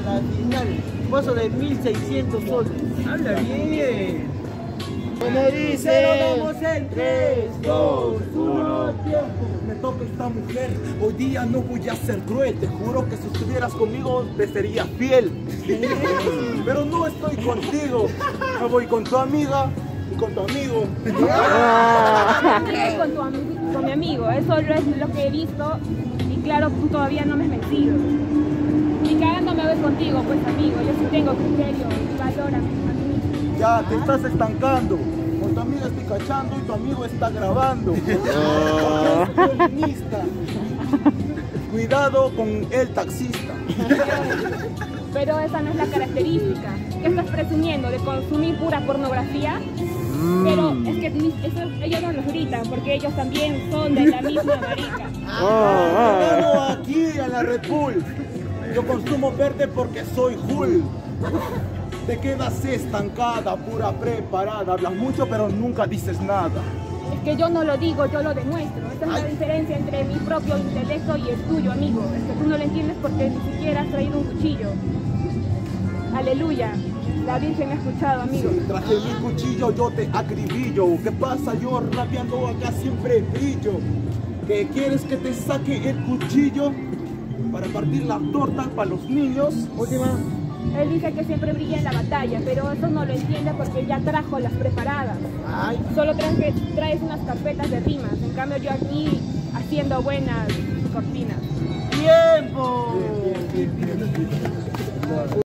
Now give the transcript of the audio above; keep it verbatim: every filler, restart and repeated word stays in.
la final. Paso de mil seiscientos soles. Habla bien. Como dice, lo damos en tres, dos, uno, tiempo. Me toca esta mujer, hoy día no voy a ser cruel. Te juro que si estuvieras conmigo te sería fiel. Pero no estoy contigo. Me voy con tu amiga y con tu amigo. Sigues con, tu ami- con mi amigo, eso es lo que he visto y claro, tú todavía no me has vencido. Y cagando me voy contigo, pues amigo, yo sí tengo criterio y valor a mí. Ya te estás estancando. Con tu amiga estoy cachando y tu amigo está grabando. Porque es violinista. Cuidado con el taxista. Pero esa no es la característica. ¿Qué estás presumiendo? ¿De consumir pura pornografía? Pero es que eso, ellos no los gritan porque ellos también son de la misma marica. Llegando aquí a la Red Bull. Yo consumo verde porque soy Hull. Te quedas estancada, pura preparada. Hablas mucho pero nunca dices nada. Es que yo no lo digo, yo lo demuestro. Esa es la diferencia entre mi propio intelecto y el tuyo, amigo. Es que tú no lo entiendes porque ni siquiera has traído un cuchillo. Aleluya. La Virgen me ha escuchado, amigo. Si traje mi cuchillo, yo te acribillo. ¿Qué pasa? Yo rapeando acá siempre brillo. ¿Qué quieres que te saque el cuchillo? Para partir las tortas para los niños. Última. Él dice que siempre brilla en la batalla, pero eso no lo entiende porque ya trajo las preparadas. Ay. Solo traes, traes unas carpetas de rimas. En cambio yo aquí haciendo buenas cortinas. ¡Tiempo! Bien, bien, bien, bien.